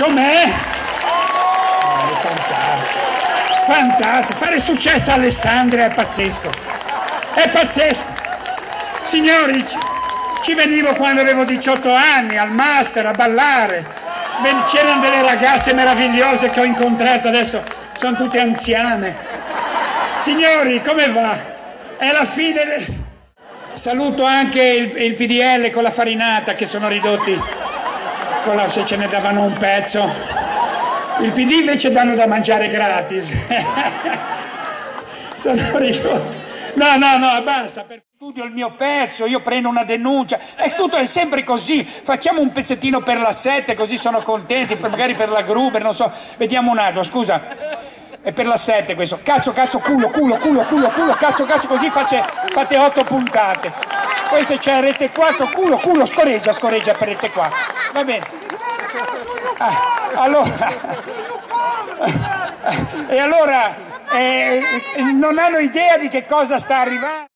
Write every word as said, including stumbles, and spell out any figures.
Com'è? Oh, fantastico. Fantastico. Fare successo a Alessandria è pazzesco. È pazzesco. Signori, ci, ci venivo quando avevo diciotto anni, al master, a ballare. C'erano delle ragazze meravigliose che ho incontrato, adesso sono tutte anziane. Signori, come va? È la fine del... Saluto anche il, il P D L con la farinata, che sono ridotti, con la, se ce ne davano un pezzo. Il P D invece danno da mangiare gratis. Sono ridotti. No, no, no, basta. Studio il mio pezzo, io prendo una denuncia. È tutto, è sempre così. Facciamo un pezzettino per la sette, così sono contenti, magari per la Gruber, non so. Vediamo un attimo, scusa. È per la sette questo. Cazzo, cazzo, culo, culo, culo, culo, culo, cazzo, cazzo, così face, fate otto puntate. Poi se c'è rete quattro, culo, culo, scoreggia, scoreggia per rete quattro. Va bene. Ah, allora... E allora... Eh, non hanno idea di che cosa sta arrivando.